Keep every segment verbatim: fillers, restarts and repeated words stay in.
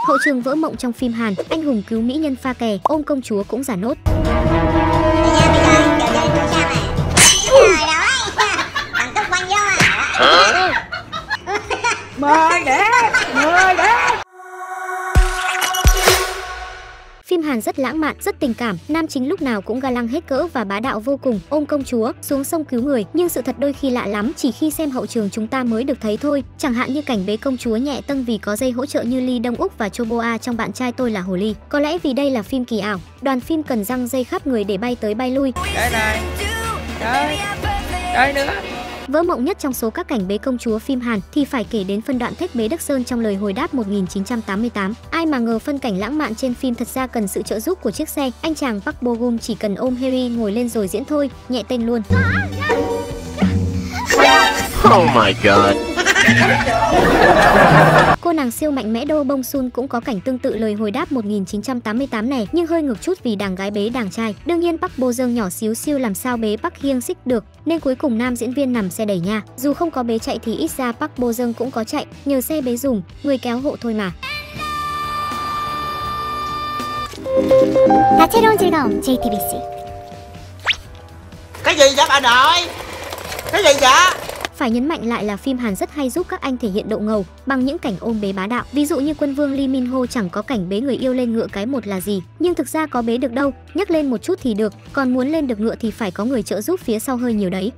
Hậu trường vỡ mộng trong phim Hàn, anh hùng cứu mỹ nhân pha kè, ôm công chúa cũng giả nốt. Mời đẹp, mời đẹp. Phim Hàn rất lãng mạn, rất tình cảm, nam chính lúc nào cũng ga lăng hết cỡ và bá đạo vô cùng, ôm công chúa, xuống sông cứu người, nhưng sự thật đôi khi lạ lắm, chỉ khi xem hậu trường chúng ta mới được thấy thôi. Chẳng hạn như cảnh bế công chúa nhẹ tâng vì có dây hỗ trợ như Lee Dong Wook và Cho Boa trong Bạn trai tôi là hồ ly. Có lẽ vì đây là phim kỳ ảo, đoàn phim cần răng dây khắp người để bay tới bay lui. Đây này, đây, đây nữa. Vỡ mộng nhất trong số các cảnh bế công chúa phim Hàn thì phải kể đến phân đoạn thách bế Đức Sơn trong Lời hồi đáp một nghìn chín trăm tám mươi tám. Ai mà ngờ phân cảnh lãng mạn trên phim thật ra cần sự trợ giúp của chiếc xe. Anh chàng Park Bo Gum chỉ cần ôm Harry ngồi lên rồi diễn thôi, nhẹ tên luôn. Oh my god. Cô nàng siêu mạnh mẽ Do Bong Sun cũng có cảnh tương tự Lời hồi đáp một nghìn chín trăm tám mươi tám này, nhưng hơi ngược chút vì đàng gái bế đàng trai. Đương nhiên Park Bo Gum nhỏ xíu siêu làm sao bế Park Hyung Sik được, nên cuối cùng nam diễn viên nằm xe đẩy nha. Dù không có bế chạy thì ít ra Park Bo Gum cũng có chạy, nhờ xe bế dùng, người kéo hộ thôi mà. 다채로운 즐거움 제이 티 비 xê. Cái gì vậy bà nội? Cái gì vậy? Phải nhấn mạnh lại là phim Hàn rất hay giúp các anh thể hiện độ ngầu bằng những cảnh ôm bế bá đạo. Ví dụ như Quân Vương Lee Min Ho chẳng có cảnh bế người yêu lên ngựa cái một là gì, nhưng thực ra có bế được đâu, nhấc lên một chút thì được, còn muốn lên được ngựa thì phải có người trợ giúp phía sau hơi nhiều đấy.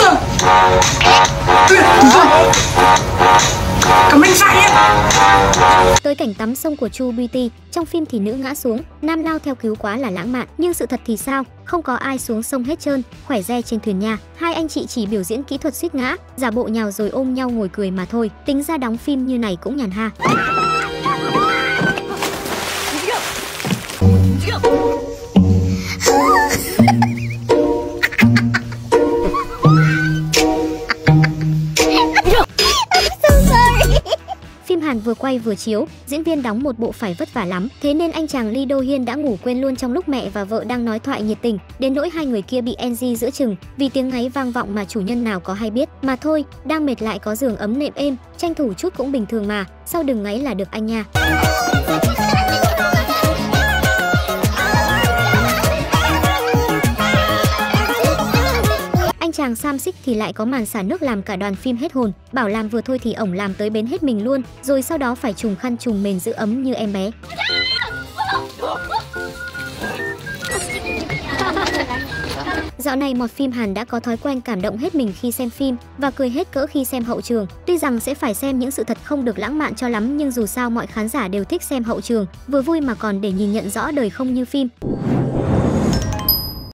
Tới cảnh tắm sông của True Beauty, trong phim thì nữ ngã xuống, nam lao theo cứu quá là lãng mạn, nhưng sự thật thì sao? Không có ai xuống sông hết trơn, khỏe re trên thuyền nha. Hai anh chị chỉ biểu diễn kỹ thuật suýt ngã, giả bộ nhào rồi ôm nhau ngồi cười mà thôi. Tính ra đóng phim như này cũng nhàn ha. Phim Hàn vừa quay vừa chiếu, diễn viên đóng một bộ phải vất vả lắm, thế nên anh chàng Lee Do Hyun đã ngủ quên luôn trong lúc mẹ và vợ đang nói thoại nhiệt tình, đến nỗi hai người kia bị en giê giữa chừng vì tiếng ngáy vang vọng mà chủ nhân nào có hay biết. Mà thôi, đang mệt lại có giường ấm nệm êm, tranh thủ chút cũng bình thường mà, sau đừng ngáy là được anh nha. Chàng Sam Sik thì lại có màn xả nước làm cả đoàn phim hết hồn, bảo làm vừa thôi thì ổng làm tới bến hết mình luôn, rồi sau đó phải trùm khăn trùm mền giữ ấm như em bé. Dạo này một phim Hàn đã có thói quen cảm động hết mình khi xem phim và cười hết cỡ khi xem hậu trường. Tuy rằng sẽ phải xem những sự thật không được lãng mạn cho lắm, nhưng dù sao mọi khán giả đều thích xem hậu trường, vừa vui mà còn để nhìn nhận rõ đời không như phim.